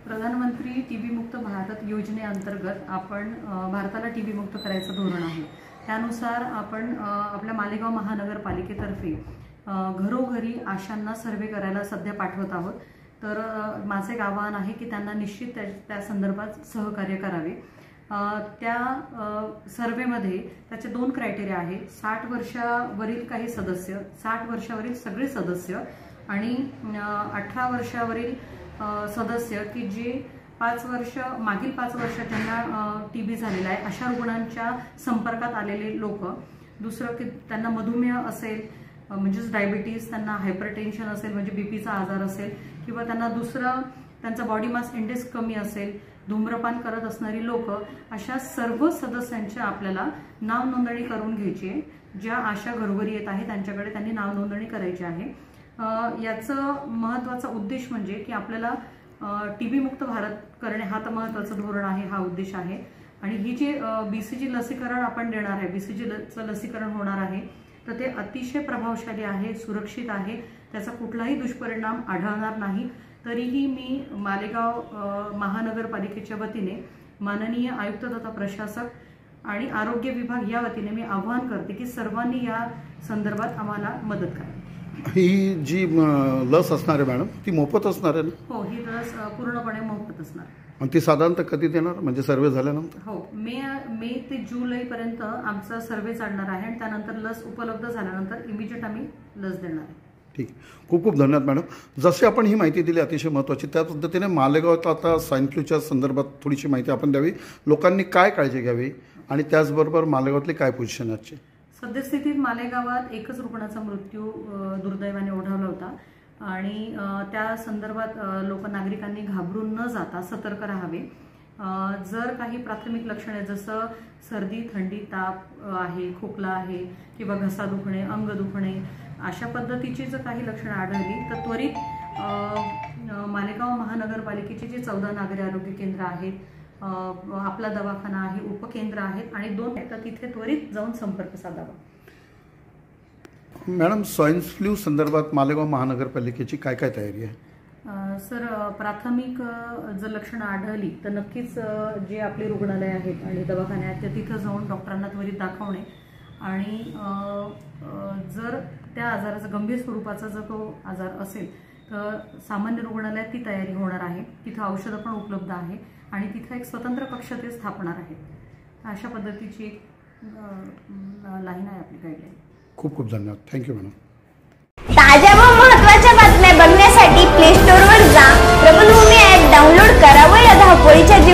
प्रधानमंत्री टीबी मुक्त भारत योजनेअंतर्गत आपण भारताला टीबी मुक्त करायचं धोरण आहे। त्यानुसार आपण आपल्या मालेगाव महानगरपालिकेतर्फे घरोघरी आशांना सर्वे करायला सध्या पाठवत आहोत। तर माझे आवाहन आहे की त्यांना निश्चित त्या संदर्भात सहकार्य करावे। त्या सर्वेमध्ये त्याचे 2 क्रायटेरिया आहे। 60 वर्षावरील काही सदस्य, 60 वर्षावरील सगळे सदस्य आणि 18 वर्षावरील सदस्य की जे मागील 5 वर्ष त्यांना टीबी झालेला आहे अशा रुग्णांच्या संपर्कात आलेले लोक। दुसरं की त्यांना मधुमेह असेल म्हणजे डायबिटीज, त्यांना हायपरटेन्शन असेल म्हणजे बीपीचा आजार असेल, किंवा त्यांना दुसरं त्यांचा बॉडी मास इंडेक्स कमी असेल, धूम्रपान करत असणारी लोक, अशा सर्व सदस्यांची आपल्याला नाव नोंदणी करून घ्यायची आहे। ज्या आशा घरोघरी येत आहे त्यांच्याकडे त्यांनी नाव नोंदणी करायची आहे। याचं महत्त्वाचा उद्देश म्हणजे की आपल्याला टीबी मुक्त भारत करणे हा तर महत्त्वाचं धोरण आहे, हा उद्देश आहे। आणि ही जी बीसीजी लसीकरण आपण देणार आहे, बीसीजीचं लसीकरण होणार आहे, तर ते अतिशय प्रभावशाली आहे, सुरक्षित आहे, त्याचा कुठलाही दुष्परिणाम आढळणार नाही। तरीही मी मालेगाव महानगरपालिकेच्या वतीने माननीय आयुक्त तथा प्रशासक आणि आरोग्य विभाग या वतीने मी आवाहन करते की सर्वांनी या संदर्भात आम्हाला मदत करावी। ही जी लस असणार आहे मॅडम, ती मोफत असणार आहे ना? हो, ही लस पूर्णपणे मोफत असणार। आणि ती साधारणतः कधी देणार, म्हणजे सर्वे झाल्यानंतर? हो, मे ते जुलै पर्यंत आमचा सर्वे चालणार आहे आणि त्यानंतर लस उपलब्ध झाल्यानंतर इमिजिएट आम्ही लस देणार आहे। ठीक, खूप खूप धन्यवाद मॅडम। जशी आपण ही माहिती दिली अतिशय महत्त्वाची, त्या पद्धतीने मालेगावात आता स्वाईन फ्लूच्या संदर्भात थोडीशी माहिती आपण द्यावी। लोकांनी काय काळजी घ्यावी आणि त्याचबरोबर मालेगावातली काय पोझिशन आहे? सद्यस्थितीत मालेगावात एकच रुग्णाचा मृत्यू दुर्दैवाने ओढवला होता आणि त्या संदर्भात नागरिकांनी घाबरून न जाता सतर्क राहावे। जर काही प्राथमिक लक्षणे जसं सर्दी, थंडी, ताप आहे, खोकला आहे किंवा घसा दुखणे, अंग दुखणे अशा पद्धतीची जर काही लक्षणं आढळली तर त्वरित मालेगाव महानगरपालिकेची जी 14 नागरी आरोग्य केंद्र आहेत, आपला दवाखाना आहे, उपकेंद्र आहेत आणि 2 आहेत, तर तिथे त्वरित जाऊन संपर्क साधावा। मॅडम, स्वाईन फ्लू संदर्भात मालेगाव महानगरपालिकेची काय काय तयारी आहे? सर, प्राथमिक जर लक्षणं आढळली तर नक्कीच जे आपले रुग्णालय आहेत आणि दवाखाने आहेत ते तिथं जाऊन डॉक्टरांना त्वरित दाखवणे आणि जर त्या आजाराचा गंभीर स्वरूपाचा जर तो आजार असेल तर सामान्य रुग्णालयात ती तयारी होणार आहे। तिथं औषधं पण उपलब्ध आहे आणि तिथं एक स्वतंत्र कक्ष ते स्थापणार आहे। अशा पद्धतीची एक लाईन आहे आपली गाईडलाईन। खूप खूप धन्यवाद, थँक्यू मॅडम। ताज्या व महत्त्वाच्या बातम्या बघण्यासाठी प्ले स्टोअरवर जा, प्रबलभूमी ॲप डाउनलोड करा व या धावपळीच्या